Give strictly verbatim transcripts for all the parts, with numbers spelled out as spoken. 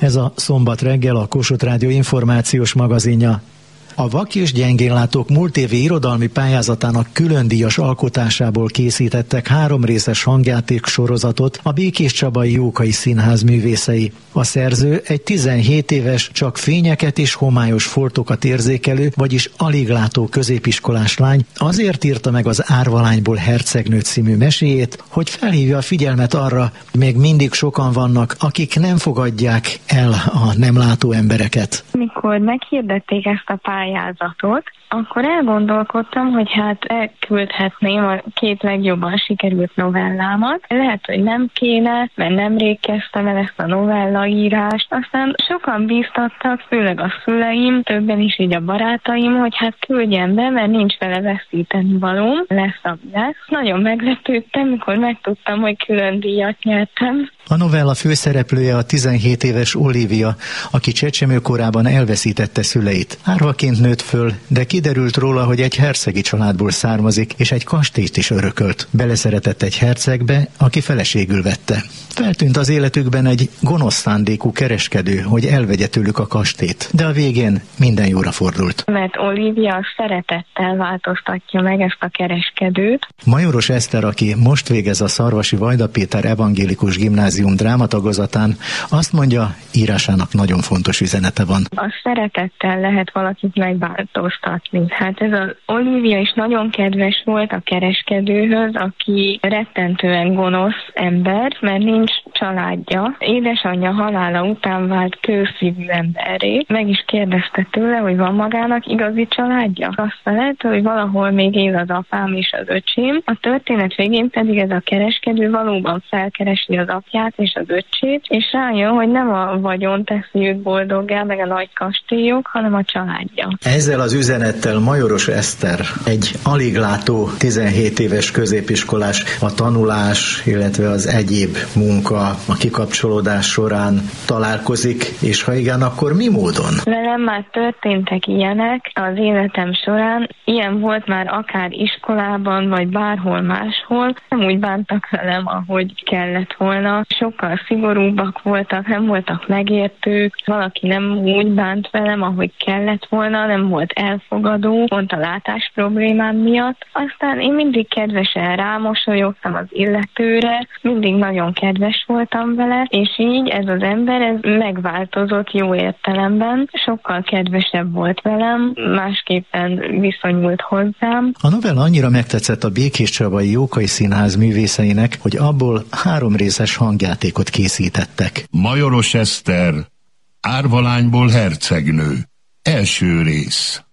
Ez a Szombat reggel, a Kossuth Rádió információs magazinja. A vak és gyengénlátók múlt évi irodalmi pályázatának különdíjas alkotásából készítettek háromrészes hangjáték sorozatot a Békéscsabai Jókai Színház művészei. A szerző egy tizenhét éves, csak fényeket és homályos foltokat érzékelő, vagyis alig látó középiskolás lány azért írta meg az Árvalányból hercegnő című meséjét, hogy felhívja a figyelmet arra, még mindig sokan vannak, akik nem fogadják el a nem látó embereket. Mikor meghirdették ezt a pályázatot, akkor elgondolkodtam, hogy hát elküldhetném a két legjobban sikerült novellámat. Lehet, hogy nem kéne, mert nemrég kezdtem el ezt a novellaírást. Aztán sokan bíztattak, főleg a szüleim, többen is így a barátaim, hogy hát küldjem be, mert nincs vele veszíteni valóm. Lesz, ami lesz. Nagyon meglepődtem, mikor megtudtam, hogy külön díjat nyertem. A novella főszereplője a tizenhét éves Olivia, aki csecsemőkorában elveszítette szüleit. Árvaként nőtt föl, de kiderült róla, hogy egy hercegi családból származik, és egy kastélyt is örökölt. Beleszeretett egy hercegbe, aki feleségül vette. Feltűnt az életükben egy gonosz szándékú kereskedő, hogy elvegye tőlük a kastélyt, de a végén minden jóra fordult. Mert Olivia szeretettel változtatja meg ezt a kereskedőt. Majoros Eszter, aki most végez a Szarvasi Vajda Péter Evangélikus Gimnázium drámatagozatán, azt mondja, írásának nagyon fontos üzenete van. A szeretettel lehet valakit megváltoztatni. Hát ez az Olivia is nagyon kedves volt a kereskedőhöz, aki rettentően gonosz ember, mert nincs családja. Édesanyja halála után vált kőszívű emberré. Meg is kérdezte tőle, hogy van magának igazi családja. Azt felelt, hogy valahol még él az apám és az öcsém. A történet végén pedig ez a kereskedő valóban felkeresi az apját és az öcsét, és rájön, hogy nem a vagyon teszi őt boldoggá, meg a nagy kastélyok, hanem a családja. Ezzel az üzenettel Majoros Eszter, egy alig látó tizenhét éves középiskolás, a tanulás, illetve az egyéb munka, a kikapcsolódás során találkozik, és ha igen, akkor mi módon? Velem már történtek ilyenek az életem során. Ilyen volt már akár iskolában, vagy bárhol máshol. Nem úgy bántak velem, ahogy kellett volna. Sokkal szigorúbbak voltak, nem voltak megértők. Valaki nem úgy bánt velem, ahogy kellett volna, nem volt elfogadó, pont a látás problémám miatt. Aztán én mindig kedvesen rámosolyogtam az illetőre, mindig nagyon kedves voltam vele, és így ez az ember ez megváltozott jó értelemben, sokkal kedvesebb volt velem, másképpen viszonyult hozzám. A novella annyira megtetszett a Békéscsabai Jókai Színház művészeinek, hogy abból három részes hangjátékot készítettek. Majoros Eszter, Árvalányból hercegnő. Első rész.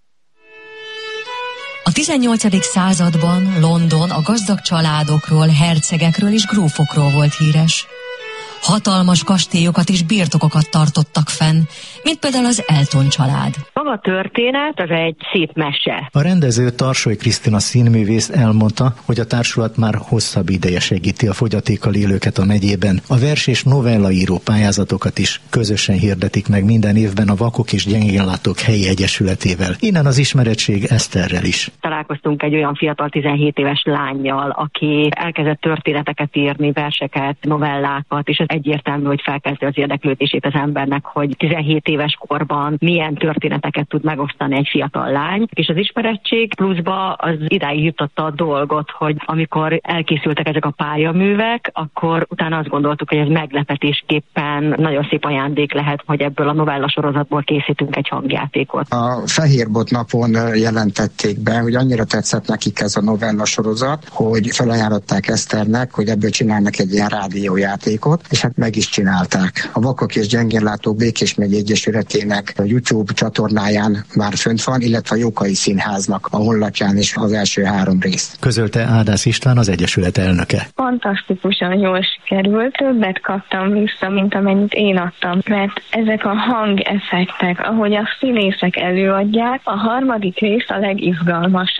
A tizennyolcadik században London a gazdag családokról, hercegekről és grófokról volt híres. Hatalmas kastélyokat és birtokokat tartottak fenn, mint például az Elton család. Maga a történet az egy szép mese. A rendező Tarsoly Krisztina színművész elmondta, hogy a társulat már hosszabb ideje segíti a fogyatékkal élőket a megyében. A vers és novellaíró pályázatokat is közösen hirdetik meg minden évben a Vakok és Gyengénlátók helyi egyesületével. Innen az ismeretség Eszterrel is. Találkoztunk egy olyan fiatal tizenhét éves lánnyal, aki elkezdett történeteket írni, verseket, novellákat, és ez egyértelmű, hogy felkezdi az érdeklődését az embernek, hogy tizenhét éves korban milyen történeteket tud megosztani egy fiatal lány, és az ismerettség pluszba az idáig jutotta a dolgot, hogy amikor elkészültek ezek a pályaművek, akkor utána azt gondoltuk, hogy ez meglepetésképpen nagyon szép ajándék lehet, hogy ebből a novella sorozatból készítünk egy hangjátékot. A Fehérbot napon jelentették be, hogy annyira tetszett nekik ez a novella sorozat, hogy felajánlották Eszternek, hogy ebből csinálnak egy ilyen rádiójátékot, és hát meg is csinálták. A Vakok és Gyengénlátók Békés megye Egyesületének a YouTube csatornáján már fönt van, illetve a Jókai Színháznak a honlapján is az első három rész. Közölte Ádász István, az Egyesület elnöke. Fantasztikusan jól sikerült, többet kaptam vissza, mint amennyit én adtam, mert ezek a hangeffektek, ahogy a színészek előadják, a harmadik rész a legizgalmasabb,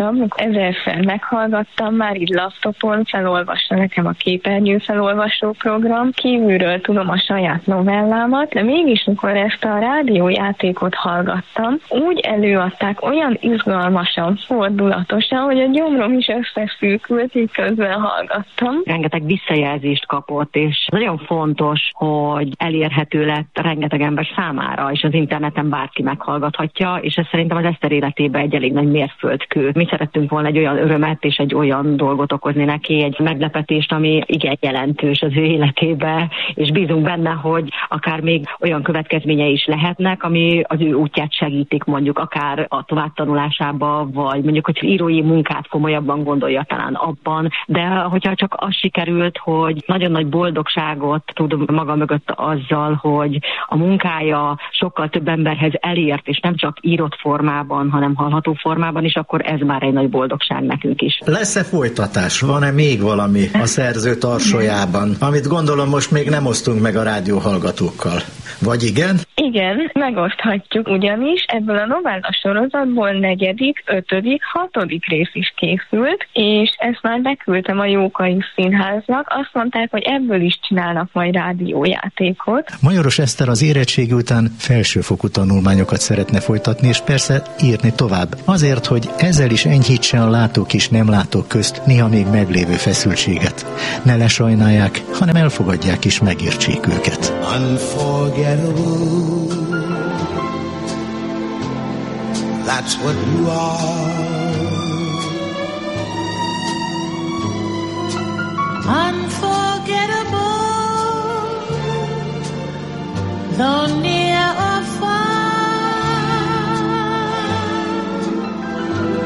hallgattam, ezerszer meghallgattam, már így laptopon felolvassa nekem a képernyő felolvasó program, kívülről tudom a saját novellámat, de mégis, mikor ezt a rádiójátékot hallgattam, úgy előadták olyan izgalmasan, fordulatosan, hogy a gyomrom is összeszűkült, így közben hallgattam. Rengeteg visszajelzést kapott, és nagyon fontos, hogy elérhető lett rengeteg ember számára, és az interneten bárki meghallgathatja, és ez szerintem az Eszter életében egy elég nagy mérföldkő. Mi szerettünk volna egy olyan örömet és egy olyan dolgot okozni neki, egy meglepetést, ami igen jelentős az ő életébe, és bízunk benne, hogy akár még olyan következményei is lehetnek, ami az ő útját segítik, mondjuk akár a továbbtanulásába, vagy mondjuk, hogy írói munkát komolyabban gondolja talán abban, de hogyha csak az sikerült, hogy nagyon nagy boldogságot tud maga mögött azzal, hogy a munkája sokkal több emberhez elért, és nem csak írott formában, hanem hallható formában is, akkor ez már egy nagy boldogság nekünk is. Lesz-e folytatás? Van-e még valami a szerző tarsójában, amit gondolom most még nem osztunk meg a rádióhallgatókkal? Vagy igen? Igen, megoszthatjuk, ugyanis ebből a novella sorozatból negyedik, ötödik, hatodik rész is készült, és ezt már beküldtem a Jókai Színháznak, azt mondták, hogy ebből is csinálnak majd rádiójátékot. Majoros Eszter az érettségi után felsőfokú tanulmányokat szeretne folytatni, és persze írni tovább. Azért, hogy ezzel is enyhítse a látók és nem látók közt néha még meglévő feszültséget. Ne lesajnálják, hanem elfogadják és megértsék őket. Unforgettable, that's what you are. Unforgettable, though